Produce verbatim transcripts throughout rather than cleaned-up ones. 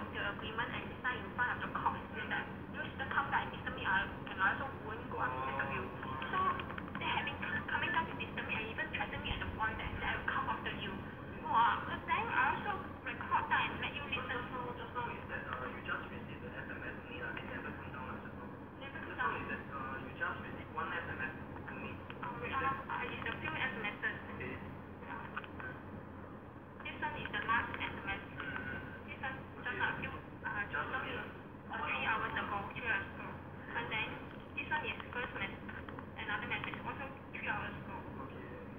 the agreement and sign in front of the court and say that you the come guy disturb me, I can also won't go up to disturb you. So they have been coming down to disturb me and even threaten me at the point that I will come after you. Wow, the time I also record that and let you listen. So just now is that uh, you just received the S M S only, uh, it never come down just now. Never Just come now down. is that uh, you just received one S M S only. Oh, uh, I is a few S M Ses. Okay. Yeah. This one is the last S M S. Mm-hmm. This one just a few, uh, just only uh, three hours ago, three hours ago. And then this one is first message, another message, also three hours ago. Okay.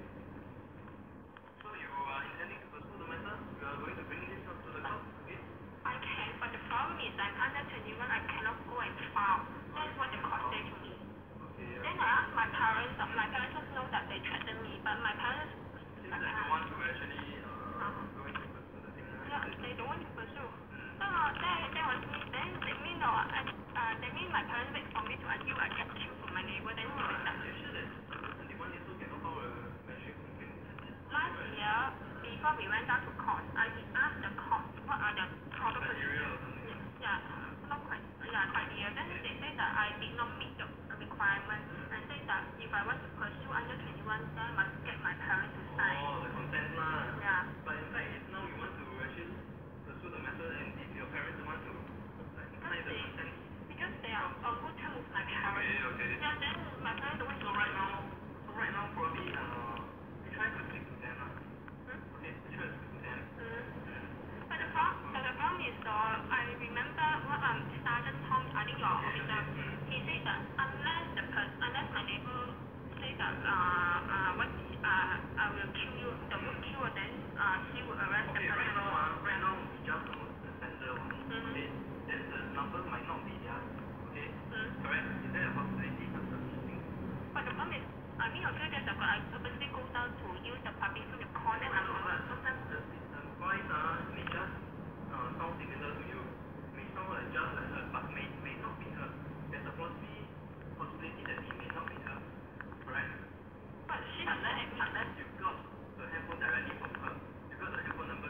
So you are intending to pursue the matter? You are going to bring this up to the court? Okay. I can, but the problem is I'm under twenty-one, I cannot go and file. That's what the court said to me. Okay. Then I asked my parents, my parents also know that they threatened me, but my parents, Seems my that you parents, want to actually uh, uh-huh. going to pursue the thing. Yeah, they don't want to pursue. So uh, that, that was me. Then they mean, no, I, uh, they mean my parents wait for me to until I get killed from my neighbor, then they will start. Are you sure that twenty-one years old cannot file a magistrate complaint? Last year, before we went down to court, I did ask the court what are the proper Criteria or procedures. something? Yeah, not quite, yeah, criteria. Then they say that I did not meet the requirement and say that if I want to pursue under twenty-one, then I must get my parents to sign. Oh, the consent lah. Yeah. But in fact, if now you want to actually pursue the matter and if your parents want to like Because sign the they, consent. because they are on good terms with my parents. Okay, okay. Yeah, then my parents don't want So to right now, so right now probably uh, we try to speak to them lah. Hmm? Okay, we try to speak to them. Mm. But the problem, but the problem is, uh, I remember what um Sergeant Tom, I think your officer, he said that unless the person, unless my neighbor say that uh uh what uh I will kill you, the word kill, then uh he will arrest the Okay, person. right now, uh, right now we just know the sender only. Mhm. Okay, then the number might not be theirs. Okay, Mm. correct? Is there a possibility of such thing? But the problem is, I mean, a few days ago, I purposely go down to use the public phone to call that I know, number. but sometimes the, the voice uh, may just uh, sound similar to you. May sound like just like her, but may, may not be her. There's a possibility, possibility that it may not be her. Correct? But she doesn't have me. Unless you got the handphone directly from her. You got the handphone number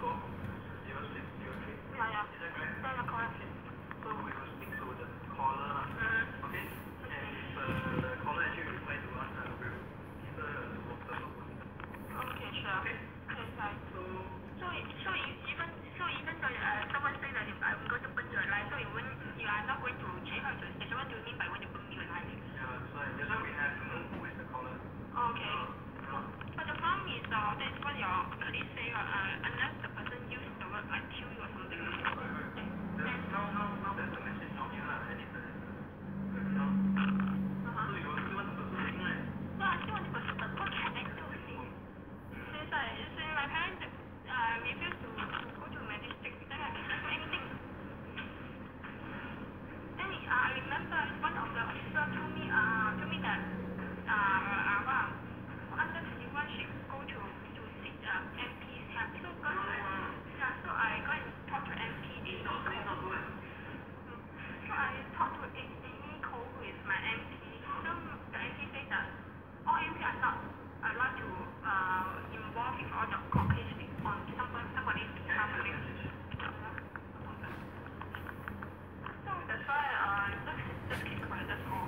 four, zero six, zero three. Yeah, yeah. Is that correct? Yeah, yeah, correct. So we will speak to the caller lah. Mm. Okay? And if uh, the caller actually reply to us, uh, we'll give her a water bottle. Okay, sure. Okay? Okay, fine. So, So, so you- even so even though uh, someone say that if I'm going to burn your life, so you won't, you are not going to change her to station. What do you mean by when you burn your life? yeah, that's why, that's why we have to know who is the caller. Okay. Uh, uh, But the problem is, uh, that's what your colleague say, uh, unless the person use the word like kill you or something. Then now, now, now there's a message down here lah, and it's a, now. Uh-huh. So you still want to pursue the thing, right? No, I still want to pursue, but what can I do? See? Since I, since my parents uh, refuse to, to go to magistrate, then I can't do anything. Then uh, I remember one of the officers told me, uh, told me that, uh, uh, well, under twenty-one should go to, to seek uh, M P's help. So, go to, yeah, so I go and talk to M P. No, please not do it. So I talked to Amy Cole, who is my M P. So the M P said that all M P are not allowed to uh, involve in all the court cases on somebody, somebody's behalf. So that's why uh, just, just keep quiet, that's all.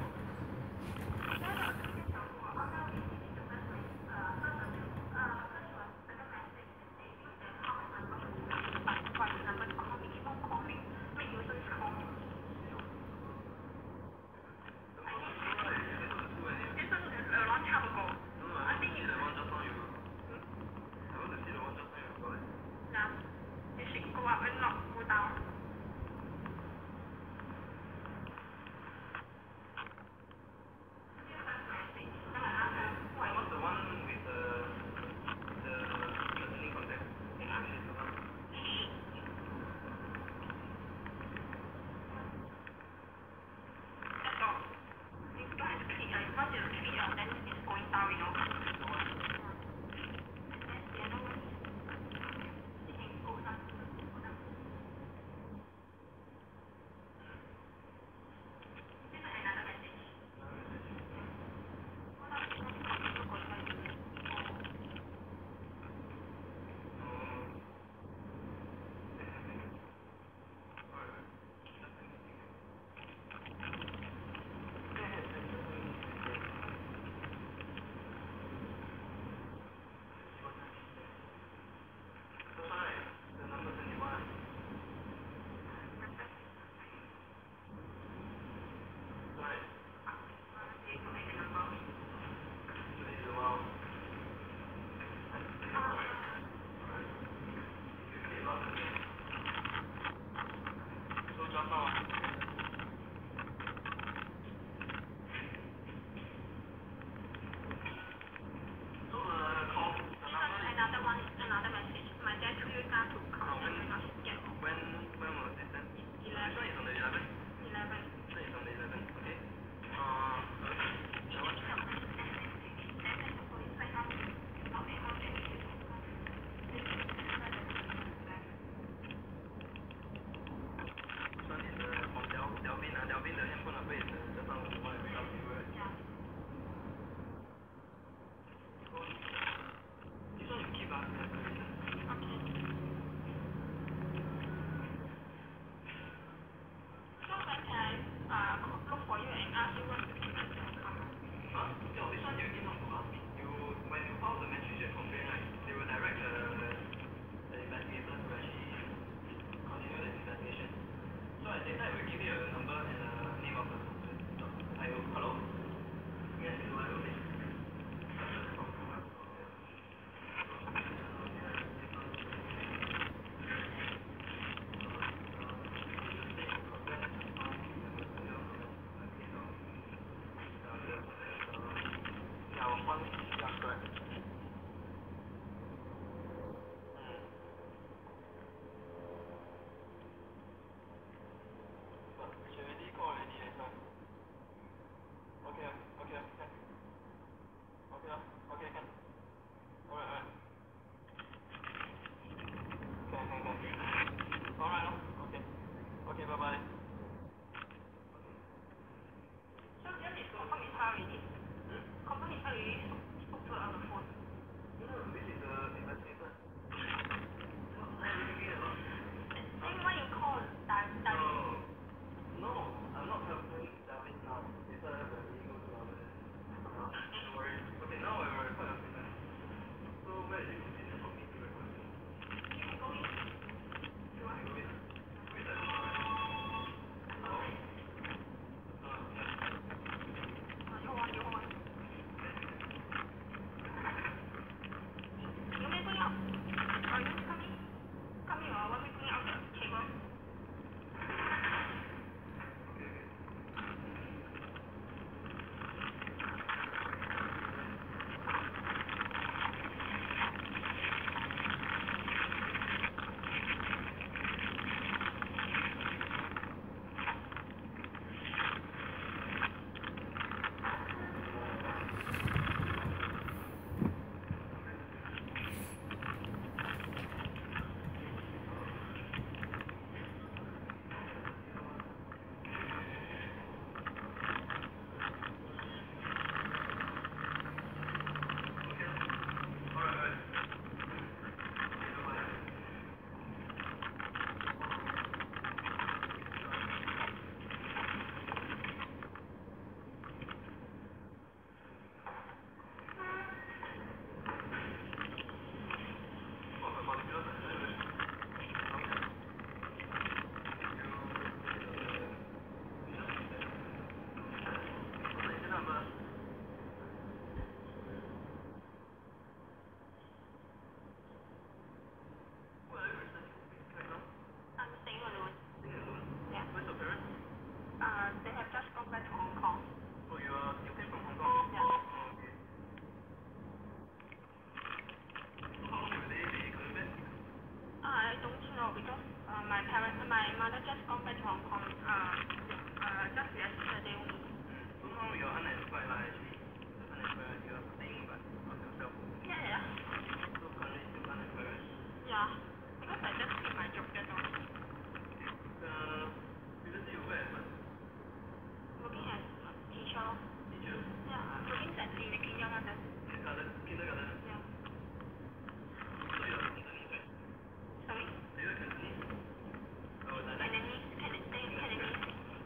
my parents, my mother just gone back to Hong Kong. Uh, uh, just yesterday only. So now you're unemployed lah actually. Unemployed, you are staying but not yourself. Yeah, yeah. So currently still unemployed. Yeah, because I just quit my job, that's all. Uh, previously you were at what? Working as a teacher. Teacher? Yeah, working at in the kindergarten. Kindergarten? Kindergarten? Yeah. So you are Cantonese, right? Sorry? So you are Cantonese? Oh, that Cantonese, Cantonese, Cantonese.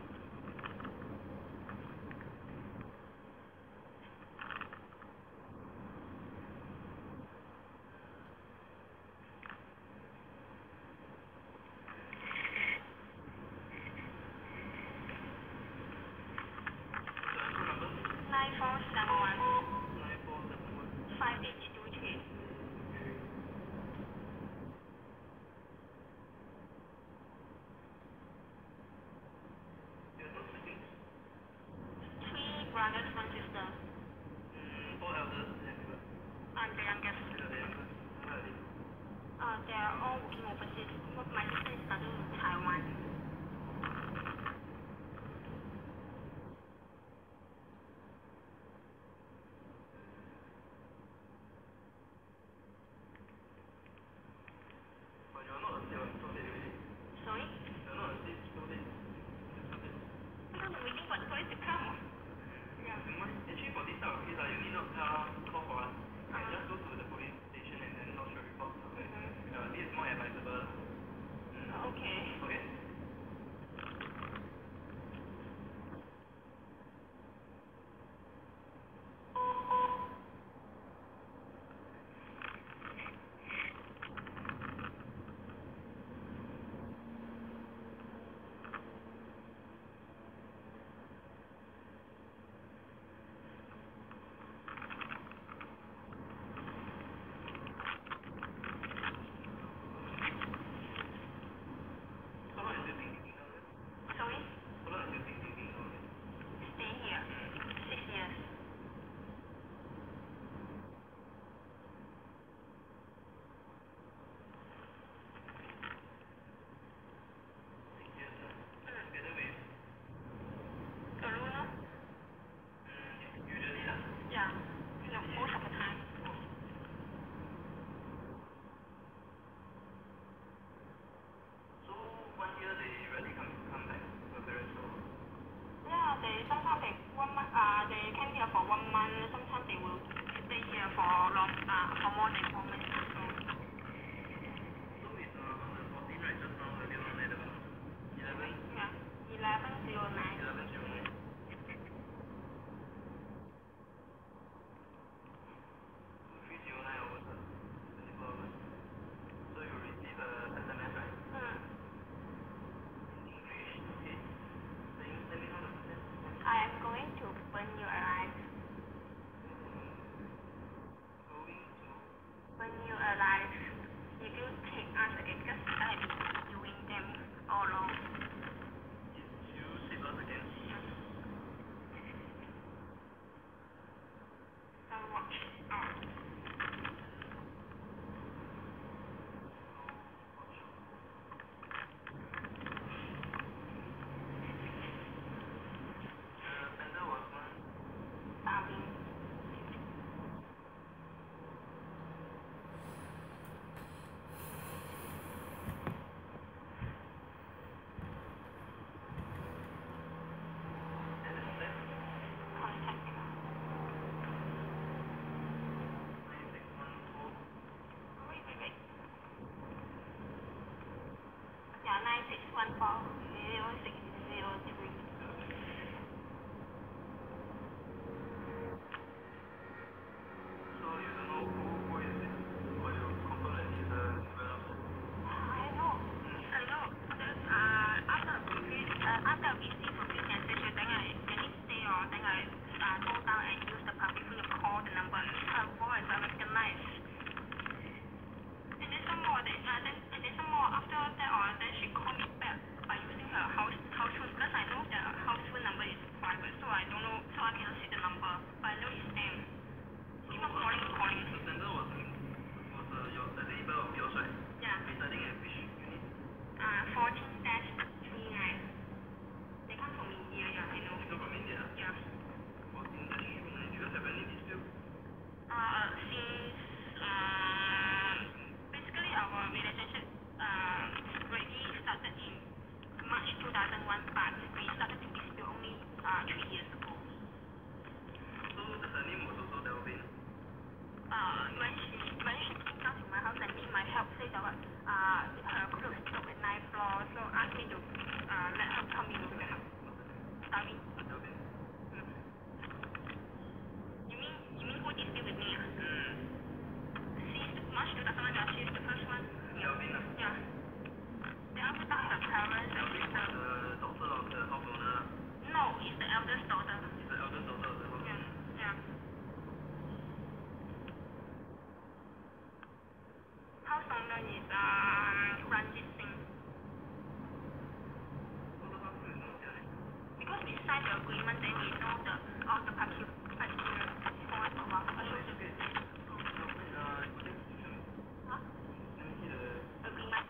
Nine four seven one nine four seven one five eight two three. You have no siblings? Three brothers, one sister. Mm, four elders and you are I'm the youngest. you are the youngest. Where are they? Uh, they are all working overseas. My sister is studying in Taiwan. But you are not a still student already. Sorry? You are not a still student. Student. Because I'm waiting for the police to come. Yeah. Actually for this type of case, uh, you need not uh, call for us. You can just go to the police station and then lodge a report. Okay? Mm-hmm. Uh, this is more advisable. Mm. Okay. Okay? So how is you thinking now? Sorry? How long is you thinking now? Stay here. Six years. Six years, uh, together with Karuna? mm, usually lah. Yeah. No, most of the time. So one year they really come come back to your parents' home. Yeah, they sometimes they one month. Uh, they came here for one month. Sometimes they will stay here for long. Uh, for more than one month. So, So it's uh, on the fourteen, right? Just now earlier on at about eleven, yeah. Eleven zero nine. eleven zero nine. Two three zero nine hours, uh, twenty-four hours. So you receive a S M S, right? Mm. In English, okay. Saying, let me know the content. I am going to burn you alive. Going to Burn you alive. If you take us again, because I've been doing them all along. if you save us again. So watch. Oh. Uh, sender was one. Starving. And the content, Contact. nine six one four. Wait, wait, wait. Yeah, nine six one four zero six zero three. So you don't know who, who is it? Or you confirm that he's a developer? I know. I know. Then, uh, after we uh, after we see from this message, then I then it stay on, then I uh, go down and use the public to call the number. Her voice I recognize. And then some more, then, uh, then and then some more after that, or then she called me back by using her house house phone because I know that two thousand one, but we started to dispute only uh, three years ago. So her name was also Delvin. Uh, when she when she came down to my house and need my help, say that uh, her clothes broke at ninth floor, so asked me to uh, let her come in with her. Sorry. Delvin. Mm. You mean you mean who dispute with me? Mm. She's the March two thousand one, yeah, she's the first one. Delvin. Yeah. Then after that, her parents. Delvin was the daughter of the house owner. No, it's the eldest daughter. She's the eldest daughter of the house owner. Yeah. Yeah. House owner is uh, Ranjit Singh. Because we signed the agreement, then we know the all the particulars for a while. Huh? Agreement.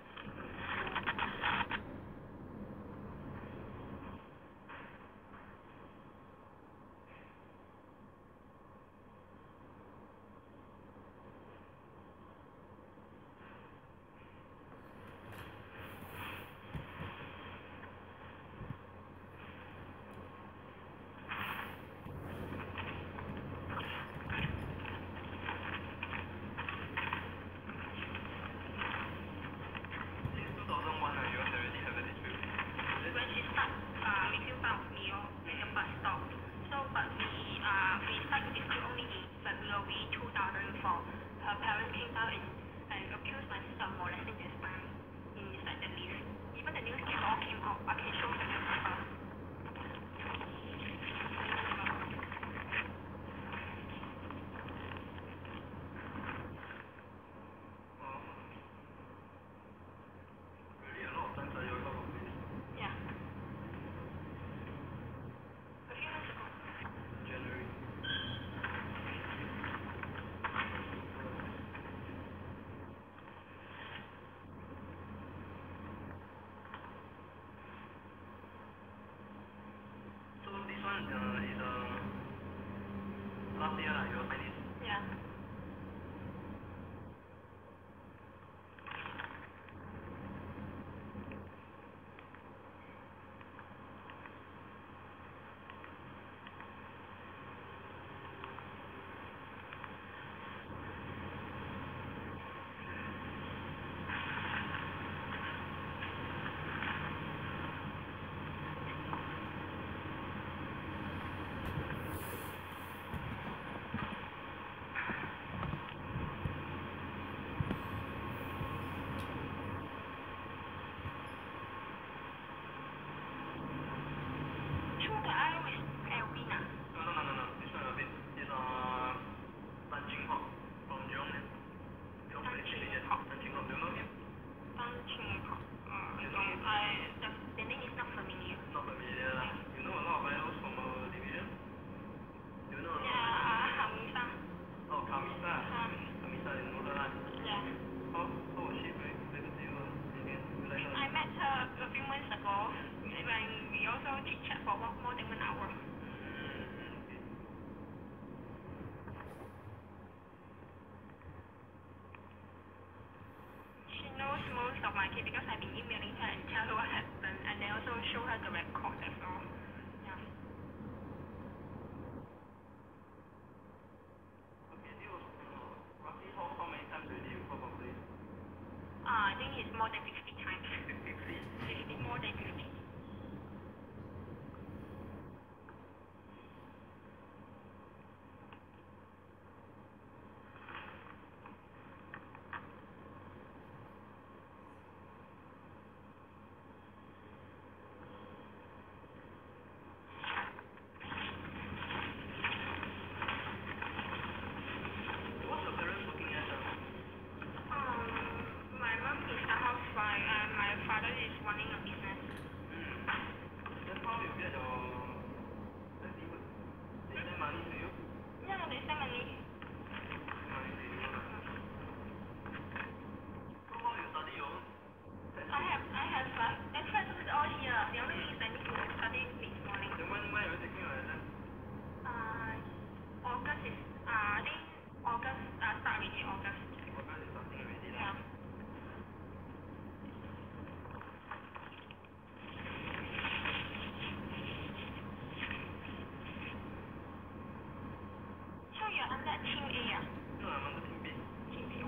Since two thousand one, uh, you guys already have a dispute. When she start uh, making fun of me oh, at the bus stop. So, but we uh, we start to dispute only in February two thousand four. Her parents came down and, and accused my sister of molesting this time inside the lift. Even the newspaper all came out. I can show you the newspaper. Wow. Really a lot of times that you talk about this. Yeah. A few months ago. January. So this one uh, is uh, last year lah, you all sign this. Yeah. Sure, the I O is Elvin ah. No, no, no, no, no. This one a bit is uh, Tan Ching Hock from Jurong. eh? Jurong Tan Police Ching Station. Hock. Tan Ching Hock, do you know him? Tan Ching Hock. Uh, no, I, the, the name is not familiar. Not familiar. lah. You know a lot of idols from our division? You know a lot Yeah, of uh, Hamisa. Oh, Kamisa. Um, Kamisa, you know her lah. yeah. How, how was she very related to you? Again, you like her? I met her a few months ago when we also chit chat for more more than one hour. Mm, okay. She knows most of my case because I've been emailing her and tell her what happened, and then also show her the record as well. Yeah. Okay, this was uh, roughly how, how many times already you call probably? Uh, I think it's more than fifty times. fifty. fifty, more than fifty. What's your parents working as? Uh? Um, my mom is a housewife and my father is running a business. Mm, you're under Team A 啊 No, I'm under Team B. ？Team B 哦。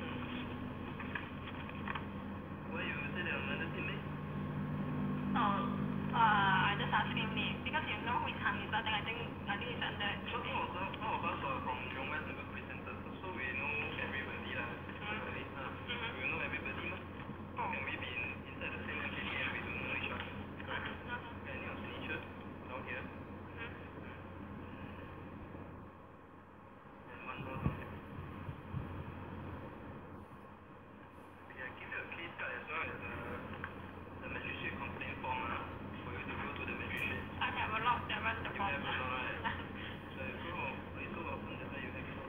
Why you say that I'm under Team A? Oh, uh, I just asking me because you know which time is that. I think I think it's under So Team A. all of us, all of us are from Jurong West Neighbourhood Police Centre, so, so we know everybody lah. At least, uh, Mhm. we know everybody mah. How Oh. can we be in, inside the same M P C and we don't know each other? Correct? Uh-huh. Yeah, any of signature down here. Mhm. And one more down here. We can give you a case card as well as uh, the magistrate complaint form uh, for you to go to the magistrate. I have a lot that run the You form. have a lot, right? So you go, it's so often that's why you have it all.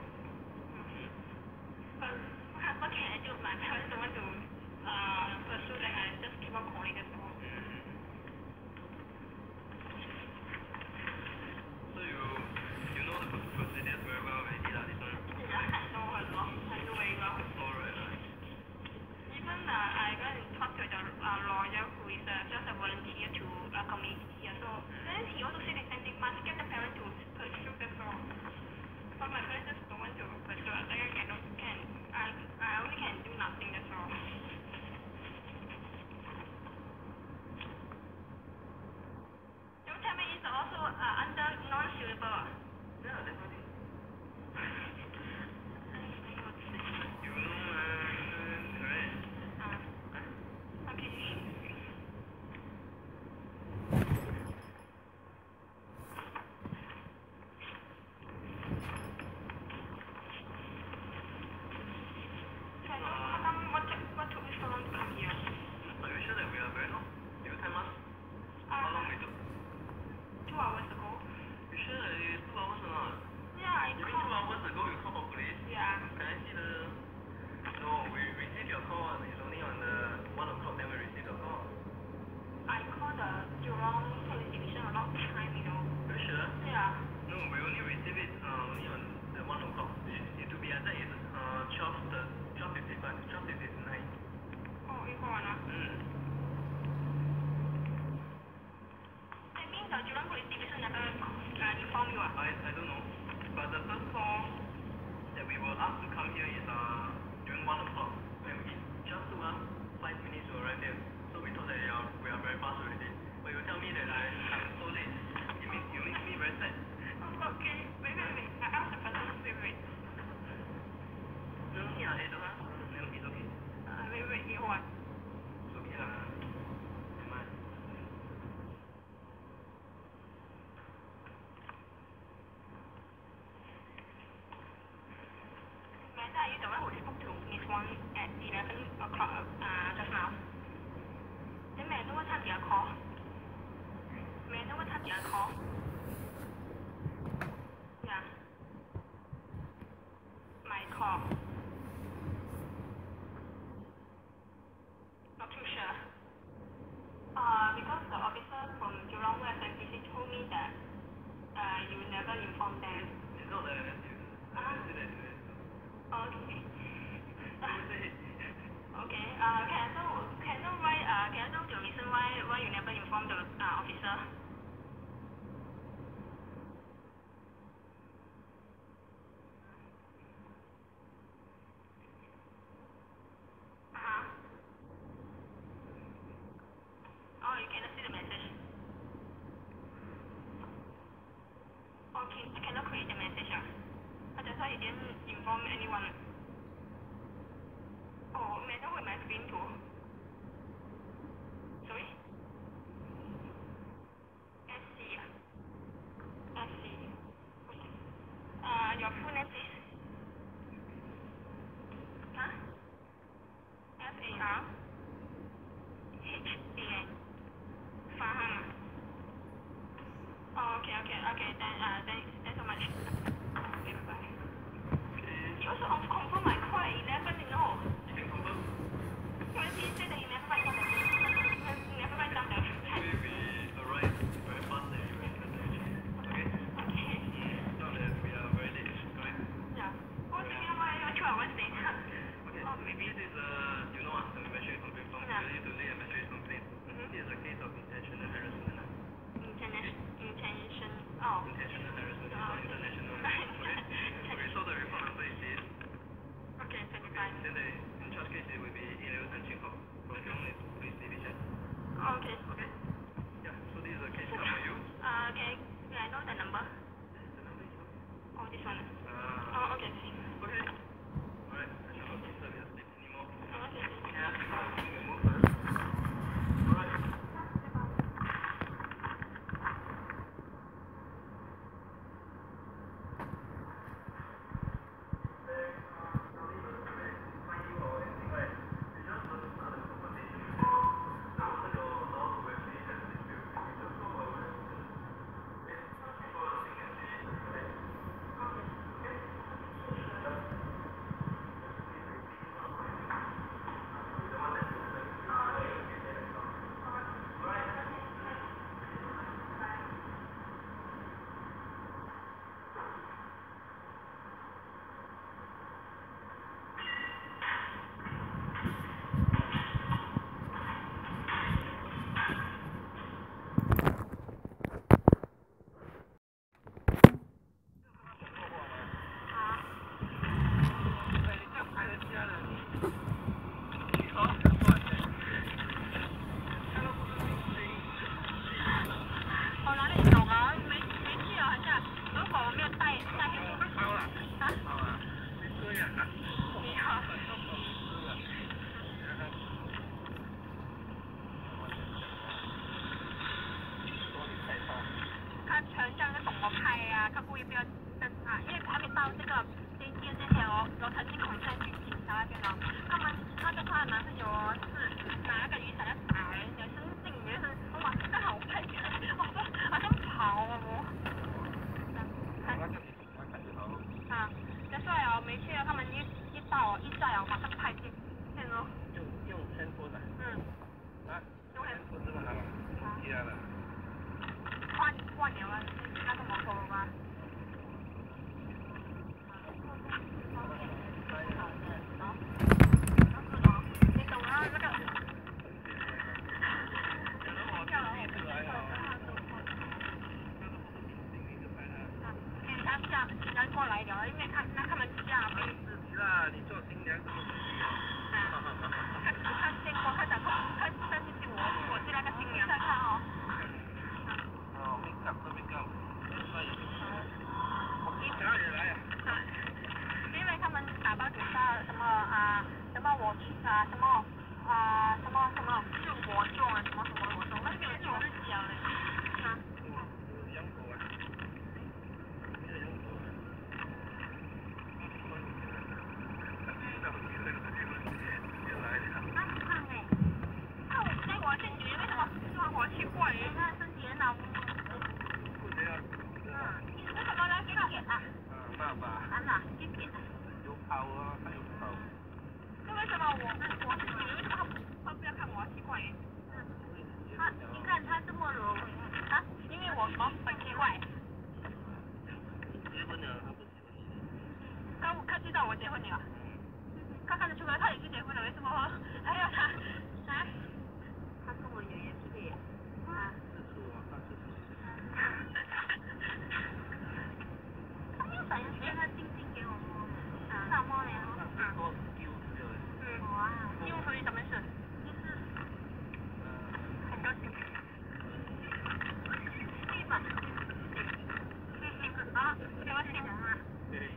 But what what can I do? My parents don't want to uh, pursue that. I just keep on calling the phone. So you you know the procedures very well already lah, this one. Yeah, I know a lot. I know very well. Alright, alright. Even uh, I went and talked to the uh, lawyer who is uh, just a volunteer to a committee here. So then he also said the same thing. Must get the parent to pursue the law. But my parents just don't want to pursue. I think I cannot can I I only can do nothing. That's all. Don't tell me it's also uh, under non-suitable. Yeah, definitely. I don't know what to say. You know, uh, right? Uh, okay. So I don't know how come what took what took me so long to come here. Are you sure that we are very long? Did you time us? How long Uh, we took? two hours ago. You sure that it's two hours or not? Yeah, I You mean two called. hours ago you called for police? Yeah. Can I see the... No, we received your call. It's only on the one o'clock then we received your call. I called the Jurong Police Division a lot of time, you know. Are you sure? Yeah. No, we only received it uh, only on the one o'clock. It, it to be exact is uh, twelve, the, twelve fifty-five, twelve fifty-nine. Oh, you hold on. ah. Mm. I mean the Jurong Police Division never uh, inform you. ah. I, I don't know. But the first call that we were asked to come here is uh, during one o'clock. When we just took us five minutes to arrive there. So we thought that yeah, we are very fast already. But you tell me that I, I'm so late. It makes, you makes me very sad. Oh, okay. Wait, wait, wait. I asked the person. Wait, wait. No, yeah, I don't ask. No, it's okay. Uh, wait, wait. You hold on. It's okay lah. Never mind. Amanda, are you the one who spoke to Miss Wang at eleven o'clock uh, just now? Then may I know what time did I call? May I know what time did I call? Yeah. My call. Not too sure. Uh, because the officer from Jurong West M P C told me that uh, you never informed them. It's not that you, I Ah. didn't say that. Okay. You say it. Okay. Uh, can I know can I know why uh can I know the reason why why you never inform the uh, officer? Uh-huh. Oh, you cannot see the message. Okay, I cannot create the message. Ah. Uh, that's why you didn't inform anyone. Oh, may I know where my screen to? Sorry? S C. ah. S C. Okay. Uh, your full name please? Huh? F A R H A N. Farhan. Oh, okay, okay, okay. Then, uh, thanks, thanks so much. Okay, bye. Okay. You also confirm my call at eleven, you know. You can confirm? Because he said that he never write down the he never write down the time. Maybe we arrived very fast and you went actually. Okay? Okay. Not that we are very late, correct? Yeah. What's the reason why you're two hours late? Okay, Oh, maybe. this is uh, you know, uh, the magistrate complaint form. Yeah. You need to lay a magistrate complaint. Mhm. This is a case of intentional harassment. uh. Intention, intention. Oh. Intentional harassment is not international 过来了，因为看那他们家没。 自己啦，你做新娘怎么自己啊？ 啊，看看见过，看到看看看进去我我是那个新娘。再看哦。 哦，没搞都没搞，可以。我一家人来啊。 啊，因为他们打包给他什么啊什么我去啊什么啊什么什么是我做啊什么什么我做，那个是我是讲的。啊。 养狗啊。没有养狗啊。 那你看哎，那我在我这女为什么说我奇怪？那身体很好。 不这样。 嗯，为什么呢？给点啊。 嗯，爸爸。 啊哪？给点啊。 有跑啊，他有跑。 那为什么我我是女为什么他不要看我奇怪？嗯。他你看他这么柔啊，因为我什么很奇怪。 结婚了，他不结婚。 他他知道我结婚了。他看得出来他已经结婚了，为什么还要他？啊？他跟我爷爷是的呀。啊。 是叔啊，他是叔。 他又想让他静静给我摸。啊。他摸了。 啊。多丢掉了。 嗯。哇。丢出去什么事？就是很高兴。对吧？啊，给我信啊。 对。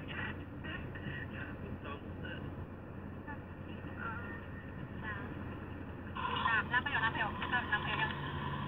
男朋友，男朋友，这个男朋友样子。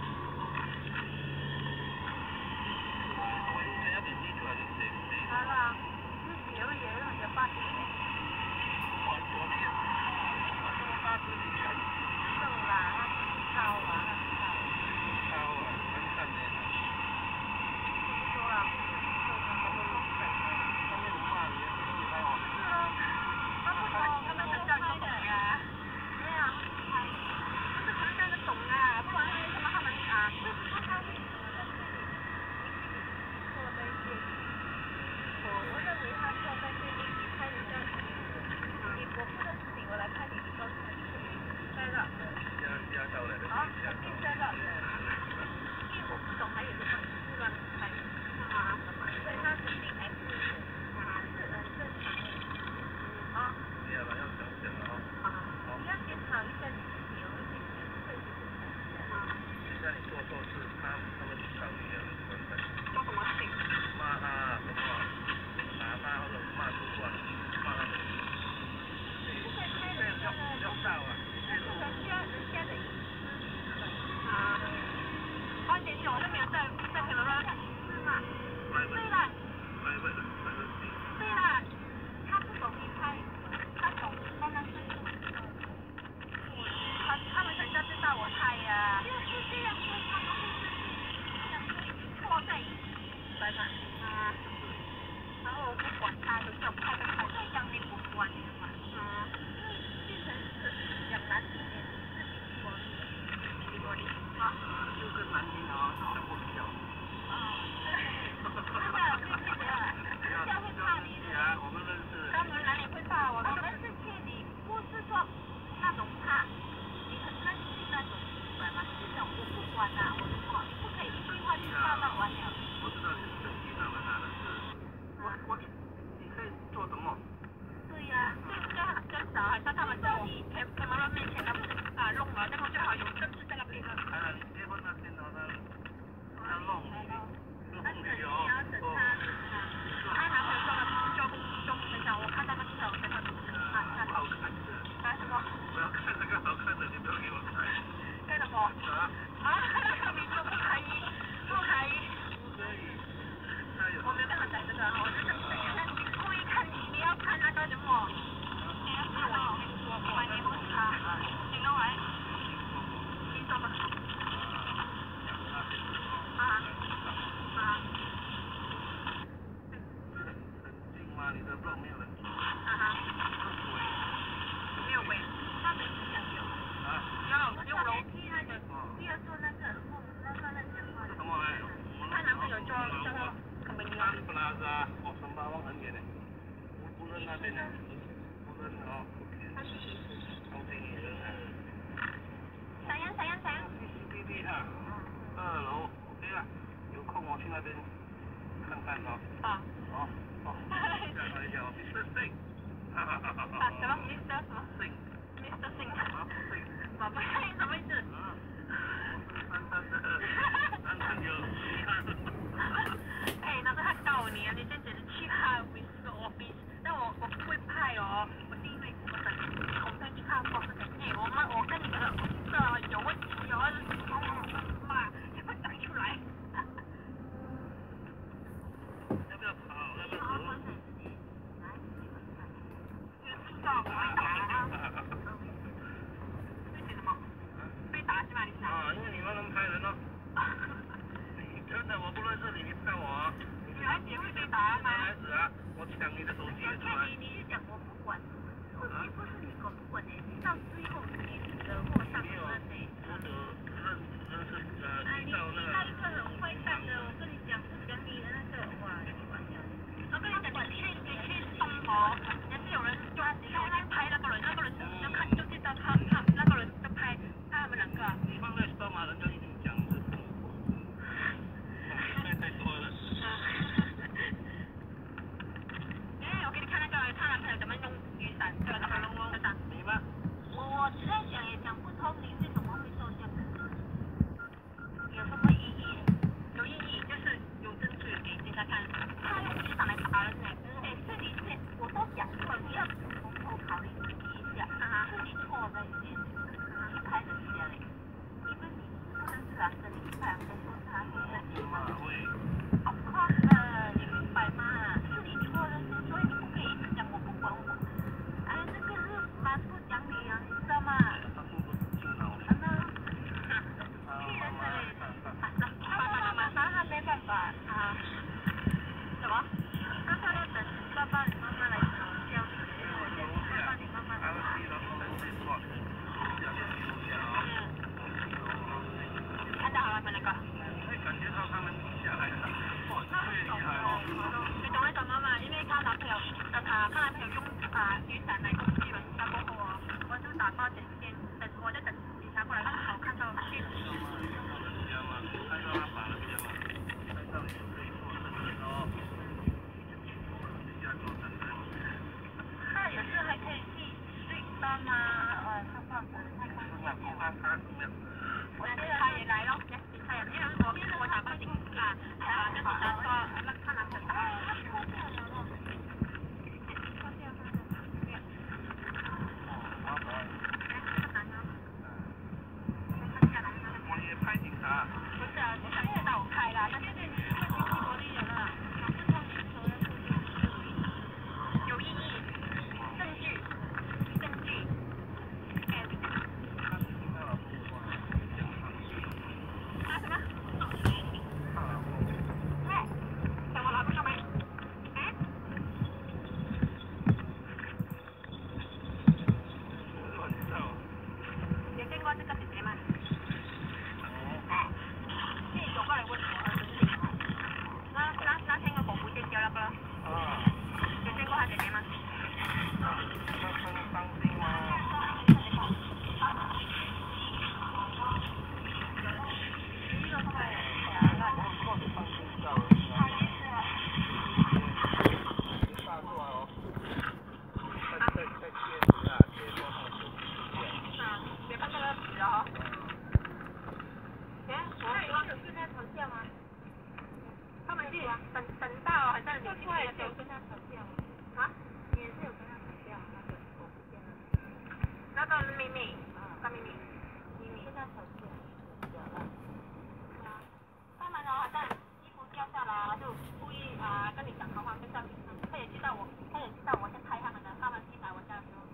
我想要点记出来就谁谁。 好了，自己有也有也发现。 我我那个，我这么大只你看。 瘦啦，他超啊， 超啊，很惨的。 不说了，瘦的他们弄粉的， 他们骂你，你看我。 是啊，他不懂，他们是叫你的呀。对呀。不是他那个懂啊，不然为什么他们啊？就是他他为什么在这里？坐在这里。我我认为他坐在这里离开人家。你我不认识你，我来看你，你告诉他在这。 加加到了。 啊，肯定在这。因为我不懂还有什么突然开啊，所以他肯定还是啊是很正常的。啊。 对呀，要小心了啊。 啊。你要检讨一下你自己，有一些确实是这样的。啊。 像你做错事，他他们考虑也很分分。 做什么事情？ 骂他什么？打他或者骂主管，骂他们。 不会开人家的， 要到啊。 这是人家人家的隐私。啊。关键是我都没有在在评论乱是吗？对了。对了，他不懂离开，他懂慢慢生活。他他们人家知道我猜呀。就是这样，所以他们会是错在一起，明白吗？啊。然后我不管他，有叫开就开，这样你不管的嘛。啊。变成是两难题，自己替我替我的啊。 就跟南京啊，想不起了。 啊。真的，对不起啊，人家会怕你的。 我们认识。 他们哪里会怕我？我们是骗你，不是说那种怕，你很任性那种，明白吗？就是我不管啦，我说你不可以一句话就霸道完了。 我知道你是生气他们拿的是，我我你可以做什么？ 对呀，这这这小孩像他们在我开开妈妈面前，他们啊弄了，那么最好有证据在那边。 啊，你结婚那天呢，他他弄你，弄但是你你哦。 要等他，他男朋友做了就就分享，我看到那个我跟他啊那好看的。 干什么？ 不要看这个好看的，你不要给我看。 干什么？ 啊？ 啊，你说不可以，不可以。 可以。 我没有跟他讲这个，我就是你故意看你，你要看那个什么？你要看我听说过，你不是啊？你跟我听说吗？啊啊。 进吗？你的肉没有人煮。 啊哈。没有喂，他们是想有。 啊？ 有有楼梯那个，第二座那个那个那讲话。 什么来？ 她男朋友做叫做什么安布拉扎，哦，城巴湾很远的，无无人那边的，无人哦。 他是谁？ 高兴女人啊。 小杨，小杨，小杨。 C C T V 啊，二楼 OK 啊，有空我去那边看看哦。 啊。 哦。 哦，哎呦 ，Mister Singh， 哈哈哈哈哈。 啊，什么 Mister 什么 Singh。Mister Singh。 马不 Singh。 马不 Singh 什么意思？ 啊，我是珊珊的男朋友。 哎，那是他告你啊！你先直接去他 office， 但我我不会派哦，我是因为我们我们去看 office， 哎，我们我跟你的这有问题有问题，妈，你快讲出来。 要不要跑？要不要走？ 知道我啊。被什么？被打是吗？你想？ 啊，因为你乱拍人哦。真的，我不认识你，你骗我。 女孩子会被打吗？ 男孩子啊，我抢你的手机出来。 你你是讲我不管，问题不是你管不管的，到最后你惹祸上身呢。 我得认认识呃， 你依照那个。 那一个很坏蛋的，我跟你讲，是讲你的那个，哇，你管掉。 我跟你讲，你去你去东博，也是有人就有人拍那个人，那个人就看就知道他他那个人就拍他们两个。 你放在 Store 嘛，人家已经讲是什么？太太多了。 哎，我给你看那个她男朋友怎么用雨伞，这个怎么弄雨伞？ 你吧。 我我在想也讲不通，你为什么会受这样？有什么意义？ 有意义，就是有证据给警察看。他用雨伞来打人呢。 哎，这里是我都讲过，你要从头考虑一下，是你错在先，你拍人家嘞，因为你不能是两个你拍人家说他是在讲嘛。Of course 的，你明白吗？是你错了，所以你不可以一直讲我不管我。哎，这个是蛮不讲理啊，你知道吗？ 他不不进脑。 真的，气人的嘞。妈妈妈他没办法啊。 什么？ 他他要等爸爸你妈妈来教你，我先爸爸你妈妈来。 看到好了没那个？ 会感觉到他们下来很哇，最厉害哦。 你懂为什么吗？因为她男朋友的她，她男朋友用啊雨伞来攻击人家过后哦，我就打报警先，等我在等警察过来，刚好看到电视。 看到他把人家嘛，看到你就可以做证人哦。要做证人。 那有时还可以去对方啊，呃，他报纸他报纸。 那公安他怎么样？ 我警察也来咯，警察也，因为我我打报警啊，啊，跟警察说那她男朋友打。 我也拍警察。 不是啊，警察现在我开了，那现在你是问题多的人了，不通你说有意义，证据，证据，哎。啊什么？哎，等我老公上班。哎？有见过这个姐姐吗？这有过来问我儿子是谁吗？那那那天个广播电叫那个。 啊。 有见过他姐姐吗？ 他很伤心吗？ 别看那个纸哦。哎，我有跟他吵架吗？他们是等等到好像你是有跟他吵架吗？啊？你也是有跟他吵架那个我不见了。那个秘密，那秘密，秘密跟他吵架，啊，他们哦好像衣服掉下来，就故意啊跟你讲好话，跟上他也知道我，他也知道我在拍他们的，他们进来我家的时候。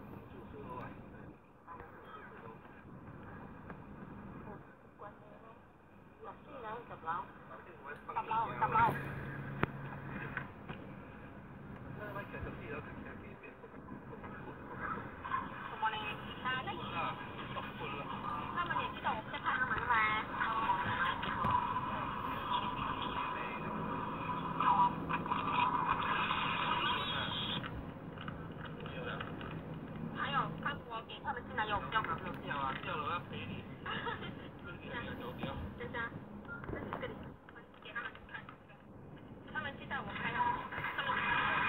十樓，十樓，十樓。什麼呢？啊，那他們也知道我在看他們嘛。還有，他我給他們進來有有。 掉啊，掉了我要賠你。 真的。这里，给他们看，他们知道我拍了，他们。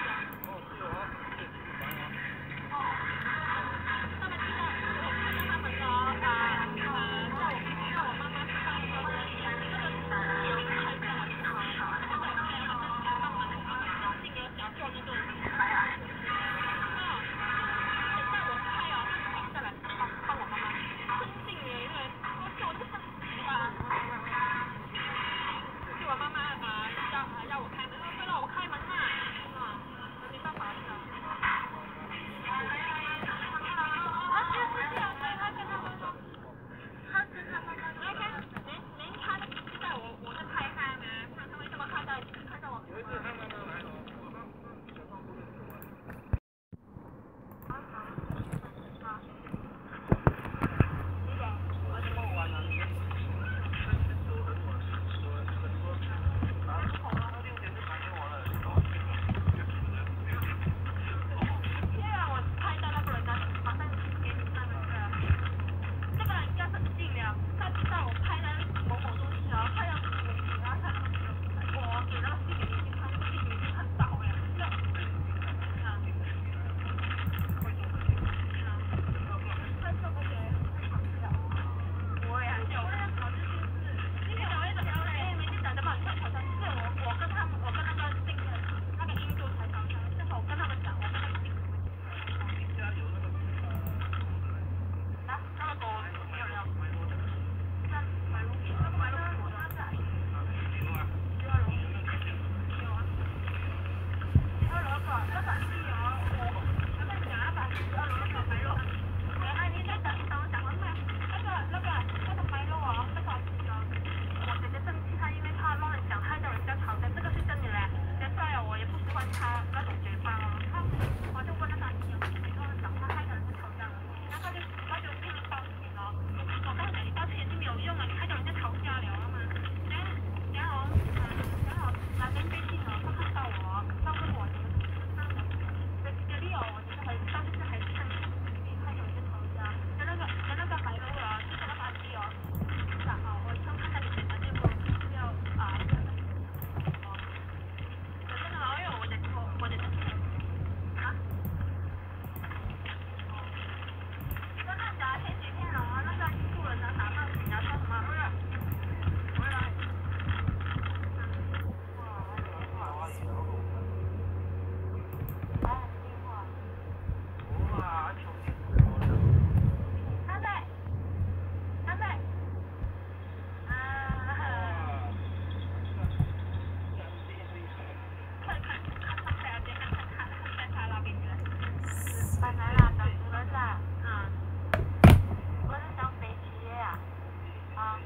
他那种嘴巴哦，他我就问那个阿姨哦，你跟我讲，他害人家吵架了，然后他就他就跟你报警哦，我告诉你，你报警也是没有用啊，你害到人家吵架了嘛。然后然后嗯，然后那边最近哦，他看到我，他问我怎么怎么的，这里哦，我就是很当时还是很害到人家吵架，然后那个然后那个白楼了，就是那个阿姨哦，然后我就看到你嘴巴就说要啊。我的我的啊，我那讲前几天哦，那个住了的打报警，然后说什么不是，不是，哇，电话， 哇，兄弟， 安仔，安仔，啊，看看看看在这看看看看在他那边的，本来啦，当主任啦，嗯，我是想飞机的呀，啊。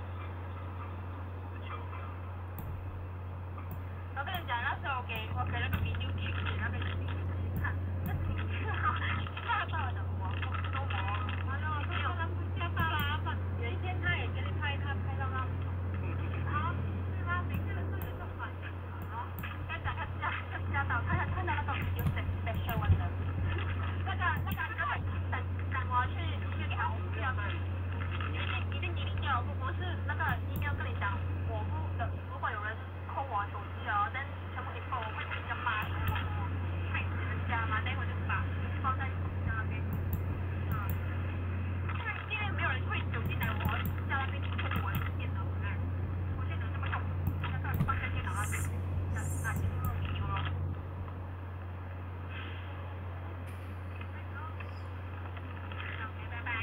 我跟你讲，那时候我给我给那个 video 给给那个视频看，那视频吓到了我，我都我，完了我说他吓到了，有一天他也给你拍，他拍到那，好，是吗？每次都是有这种反应，啊，他讲他吓他吓到，他看到那个 video special one 的，那个那个那个等等我去去给他要去，你的你的你的要不不是那个 email 跟你讲，我不的，如果有人。扣我手机哦，但全部一扣，我会直接骂我，害死人家嘛，待会就把放在手机那边，嗯，因为因为没有人会走进来我家那边去碰我的电脑，嗯，我现在这么小，那个放在电脑那边，那那就弄丢了。OK，拜拜。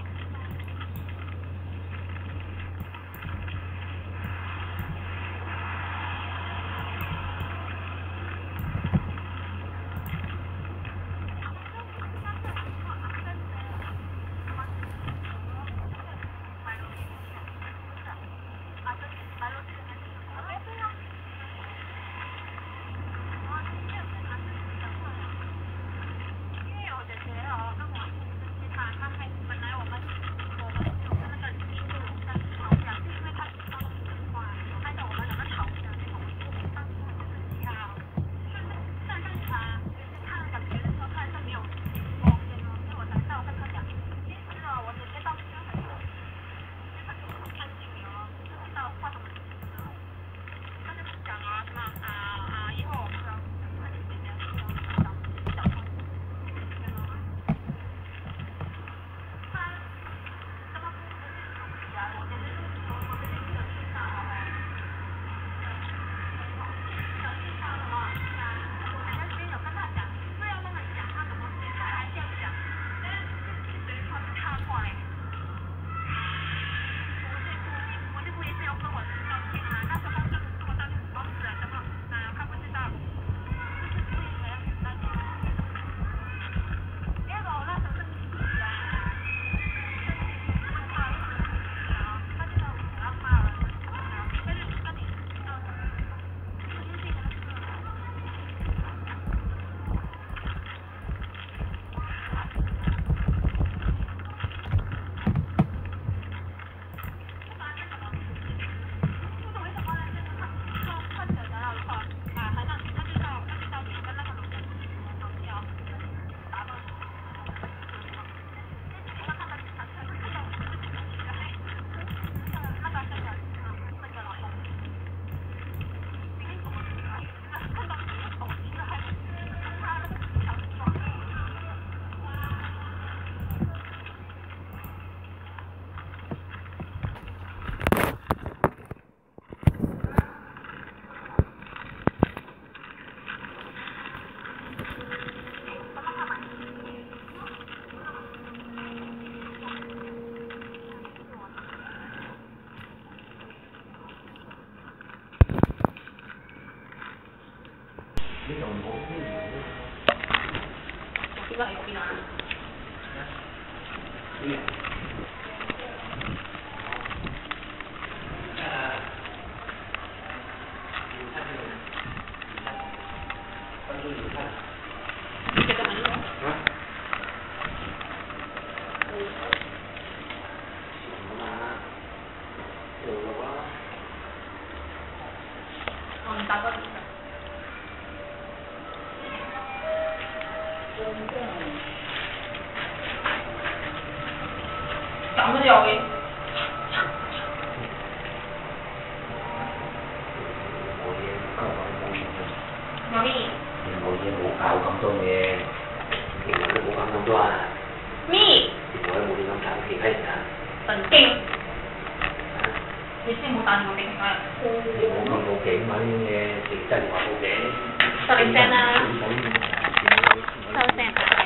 邊個喺邊啊？ 關注打过几次？怎么了喂？有咩？ 冇嘢冇搞咁多嘢，其實都冇搞咁多啊。 咩？ 電話都冇點咁搞其他人啊。 神經！你先冇打電話俾佢啊！ 你冇咁報警嘛？呢啲嘢直真話報警。 收你聲啦！收聲係。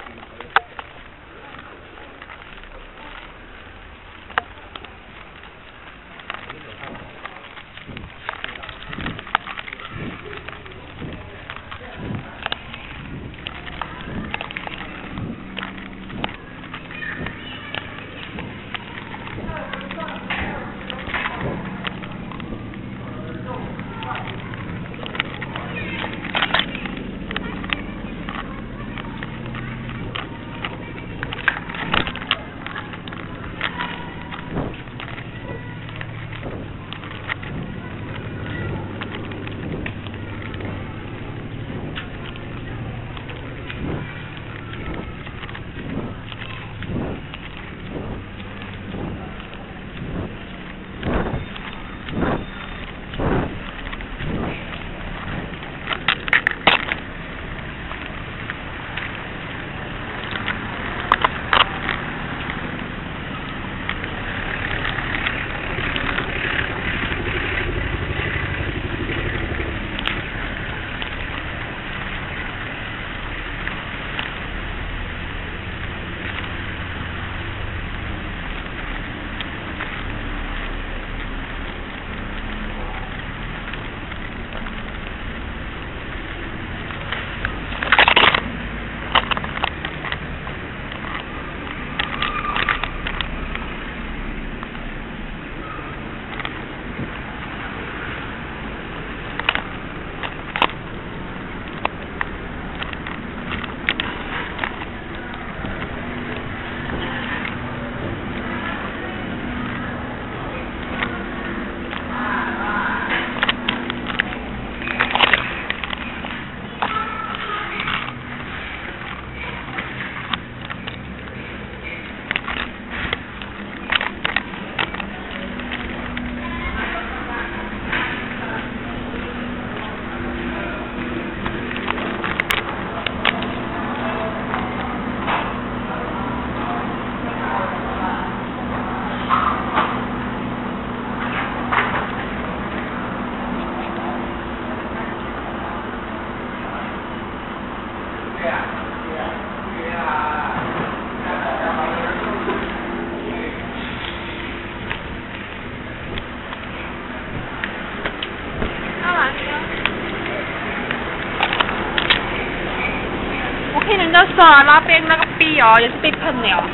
那耍那边那个壁哦，也是被喷了。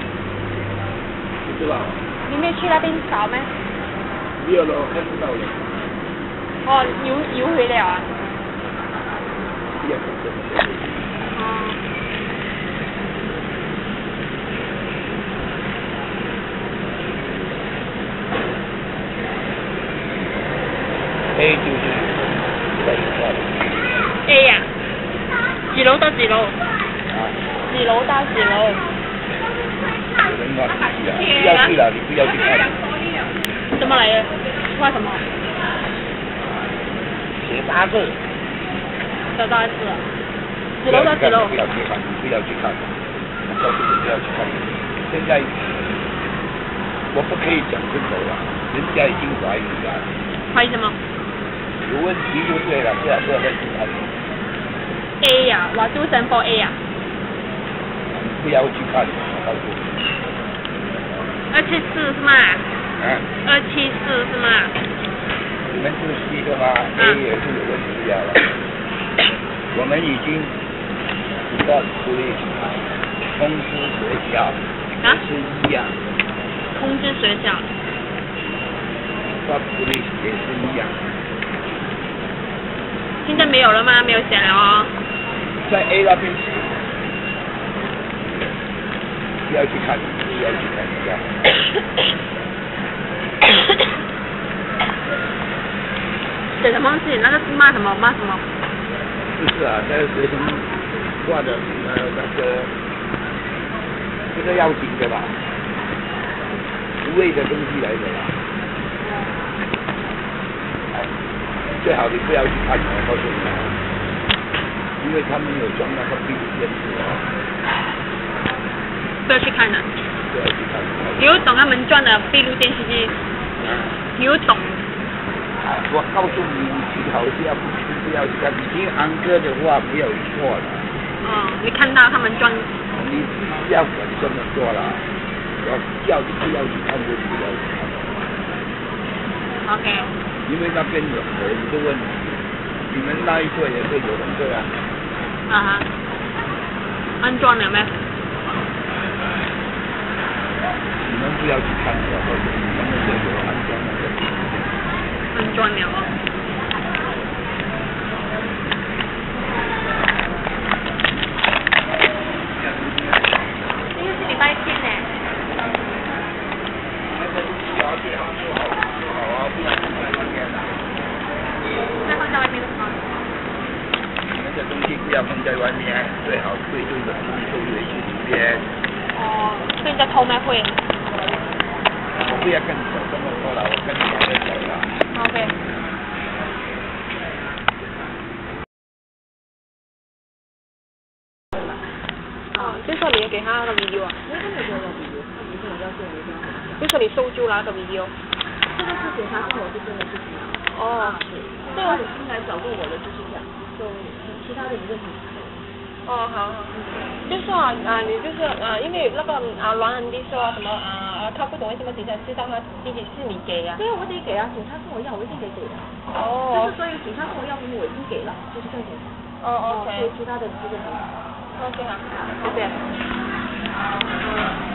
是吧？ 你没去那边扫吗？ 没有了，看不到了。 哦，游游回了啊。 也不是。 哦。 A 就是在一块的。 A 呀、啊，几楼到几楼？ 啊。 几楼到几楼？ 有人要去啊！不要去了，你不要去看。 怎么来的？画什么？ 写八字。 写八字。几楼到几楼？ 不要去看，不要去看，告诉你不要去看。现在我不可以讲这种了，人家已经怀疑了。 怀疑什么？ 有问题就对了，不要不要再去看。 A 呀、啊，我都想报 A 呀、啊。 不要去看，我告诉你。 二七四是吗？ 啊。 二七四是吗？ 你们是 C 的吗 ？A 也是有问题了。我们已经告诉你，通知学校， 啊？ 是一样。 通知学校。 告诉你也是一样。 现在没有了吗？没有写了哦。 在 A 那边写。不要去看，不要去看一下。 写什么东西？那个是骂什么骂什么？ 就是啊，那个学生挂的呃那个这个要紧的吧，无谓的东西来的啦。最好你不要去看，我告诉你，因为他们有装那个闭路电视啊。 不要去看的。 不要去看。 你又懂他们装的闭路电视机？ 啊。 你又懂？ 啊，我告诉你，你最好是要不去不要去看，你听安哥的话没有错的。 哦，你看到他们装。 你要敢这么做了，我叫你不要去看就不要去看。 OK。 因为那边有很多问题，你们那一个也是有很多啊。 啊哈。安装了没？ 你们不要去看的，或者你们那边有安装那个。 安装了哦。今天是礼拜天呢。 那个东西啊，最好做好做好啊，不然放在外面了。 那放在外面的吗？ 那个东西不要放在外面，最好贵重的东西都留去里边。 哦，被人家偷吗会？ 我不要跟你讲这么多了，我跟你讲就讲了。 OK。哦，就说你给他那个 video 啊？ 没有给我 video， 他不是我要做的这样。 就说你收住了那个 video。 这个是检查是我这边的事情啊。 哦。 对啊，新来找过我的就是这样，就其他的你问题。 哦，好，好，就说啊，啊，你就是啊，因为那个啊，栾安迪说什么啊，他不懂为什么底下知道他弟弟是你给啊？ 对啊，我得给啊，警察跟我要，我一定得给的。 哦。 就是所以警察跟我要什么，我已经给了，就是这样子。 哦 ，OK。 所以其他的不是问题。 OK 好，谢谢。